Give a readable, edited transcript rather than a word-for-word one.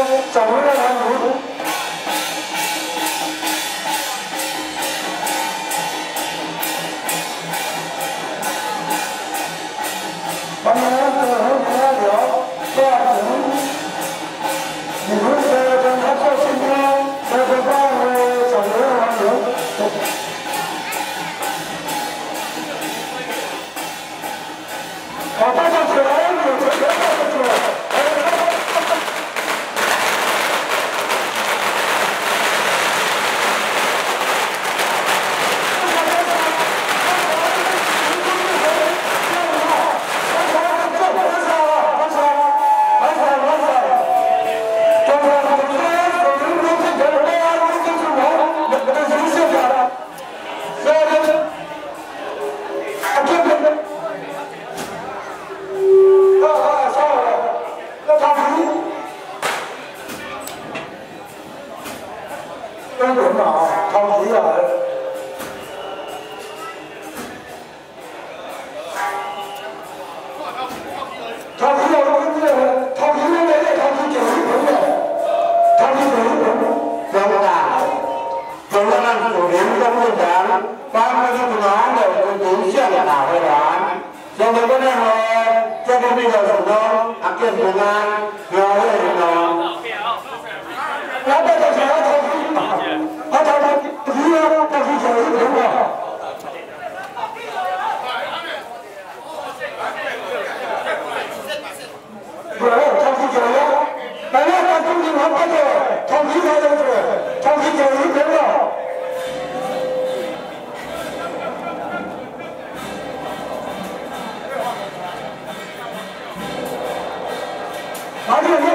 找回来蓝图。把你们的红旗拉条，挂成，你们的将他做新疆，这个范围找回来蓝图。好，大家起来，有钱大家起来。 跟人啊，超级啊！超级要跟这个超级那个超级90分的，超级90分。中大，中大那属灵中部长，帮那个男的跟县大会员，现在跟那个这个那个什么阿健平安，苗栗的。老板在前头。 他不要他去走一步啊！不是，他去走了，本来他中间还不走，他离开了去，他去走一步了。哪里？